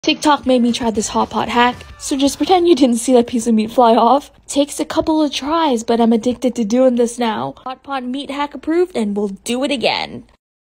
TikTok made me try this Hotpot hack, so just pretend you didn't see that piece of meat fly off. Takes a couple of tries, but I'm addicted to doing this now. Hotpot meat hack approved, and we'll do it again.